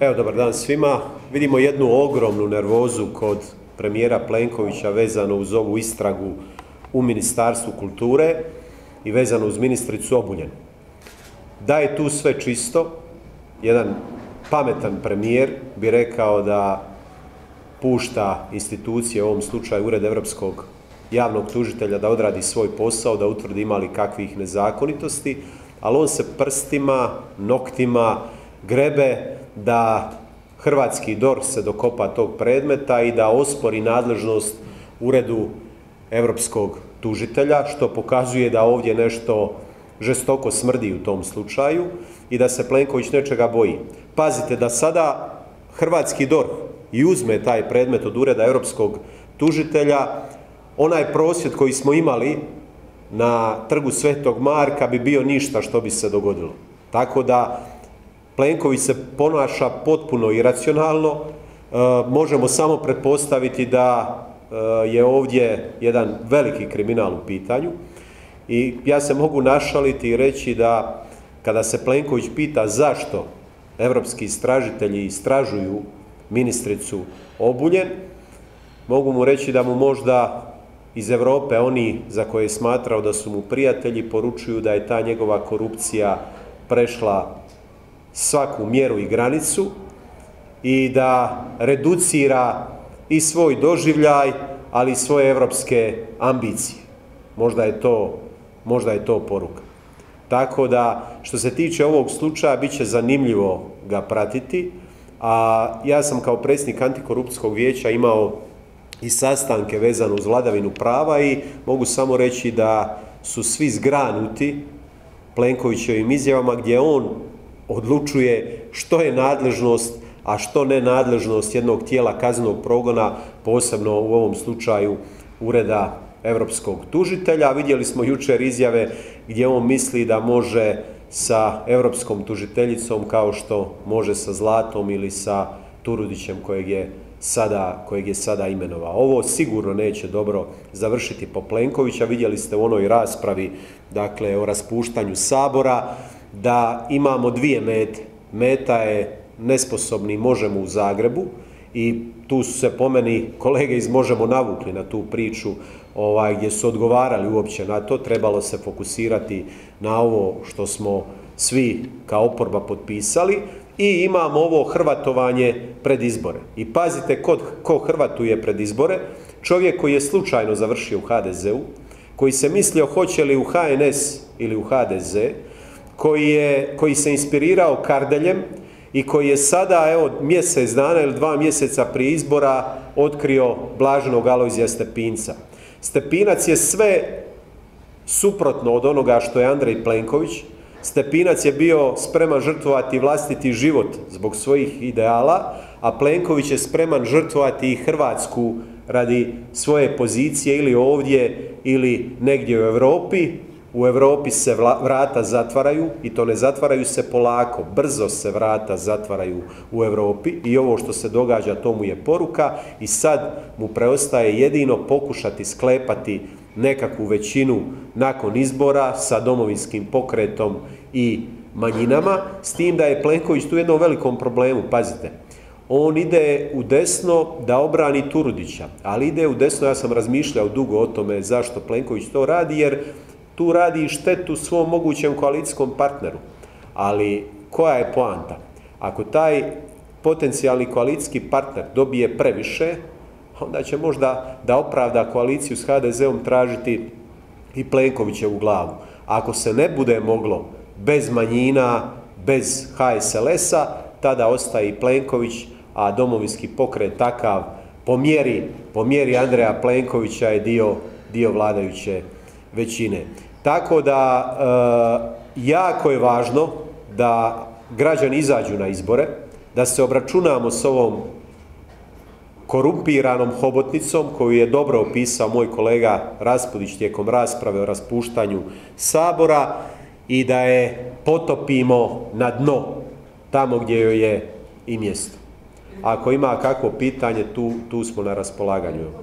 Evo, dobar dan svima. Vidimo jednu ogromnu nervozu kod premijera Plenkovića vezano uz ovu istragu u Ministarstvu kulture i vezano uz ministricu Obuljen. Da je tu sve čisto, jedan pametan premijer bi rekao da pušta institucije, u ovom slučaju Ured europskog javnog tužitelja, da odradi svoj posao, da utvrdi ima li kakvih nezakonitosti, ali on se prstima, noktima grebe da hrvatski DORH se dokopa tog predmeta i da ospori nadležnost Uredu europskog tužitelja, što pokazuje da ovdje nešto žestoko smrdi u tom slučaju i da se Plenković nečega boji. Pazite, da sada hrvatski DORH i uzme taj predmet od Ureda europskog tužitelja, onaj prosvjed koji smo imali na Trgu Svetog Marka bi bio ništa što bi se dogodilo. Tako da Plenković se ponaša potpuno iracionalno, možemo samo pretpostaviti da je ovdje jedan veliki kriminal u pitanju i ja se mogu našaliti i reći da kada se Plenković pita zašto europski istražitelji istražuju ministricu Obuljen, mogu mu reći da mu možda iz Europe oni za koje je smatrao da su mu prijatelji poručuju da je ta njegova korupcija prešla svaku mjeru i granicu i da reducira i svoj doživljaj, ali i svoje europske ambicije. Možda je to poruka. Tako da, što se tiče ovog slučaja, bit će zanimljivo ga pratiti, a ja sam kao predsjednik Antikorupcijskog vijeća imao i sastanke vezano uz vladavinu prava i mogu samo reći da su svi zgranuti Plenkovićevim izjavama gdje on odlučuje što je nadležnost, a što ne nadležnost jednog tijela kaznenog progona, posebno u ovom slučaju Ureda europskog tužitelja. Vidjeli smo jučer izjave gdje on misli da može sa europskom tužiteljicom kao što može sa Zlatom ili sa Turudićem kojeg je sada imenovao. Ovo sigurno neće dobro završiti po Plenkovića. Vidjeli ste u onoj raspravi, dakle, o raspuštanju Sabora, da imamo dvije mete. Meta je nesposobni Možemo u Zagrebu i tu su se po meni kolege iz Možemo navukli na tu priču gdje su odgovarali uopće na to. Trebalo se fokusirati na ovo što smo svi kao oporba potpisali i imamo ovo hrvatovanje pred izbore. I pazite ko hrvatuje pred izbore, čovjek koji je slučajno završio u HDZ-u, koji se mislio hoće li u HNS ili u HDZ, koji se inspirirao Kardeljem i koji je sada, evo, mjesec dana ili 2 mjeseca prije izbora otkrio Blaženog Alojzija Stepinca. Stepinac je sve suprotno od onoga što je Andrej Plenković. Stepinac je bio spreman žrtvovati vlastiti život zbog svojih ideala, a Plenković je spreman žrtvovati i Hrvatsku radi svoje pozicije ili ovdje ili negdje u Europi. U Europi se vrata zatvaraju i to ne zatvaraju se polako, brzo se vrata zatvaraju u Europi i ovo što se događa to mu je poruka i sad mu preostaje jedino pokušati sklepati nekakvu većinu nakon izbora sa Domovinskim pokretom i manjinama, s tim da je Plenković tu u jednom velikom problemu, pazite. On ide u desno da obrani Turudića, ali ide u desno, ja sam razmišljao dugo o tome zašto Plenković to radi, jer tu radi štetu svom mogućem koalicijskom partneru. Ali koja je poanta? Ako taj potencijalni koalicijski partner dobije previše, onda će možda da opravda koaliciju s HDZ-om tražiti i Plenkovićevu glavu. Ako se ne bude moglo bez manjina, bez HSLS-a, tada ostaje i Plenković, a Domovinski pokret takav po mjeri Andreja Plenkovića je dio vladajuće većine. Tako da jako je važno da građani izađu na izbore, da se obračunamo s ovom korumpiranom hobotnicom koju je dobro opisao moj kolega Raspudić tijekom rasprave o raspuštanju Sabora i da je potopimo na dno, tamo gdje joj je i mjesto. Ako ima kakvo pitanje, tu smo na raspolaganju.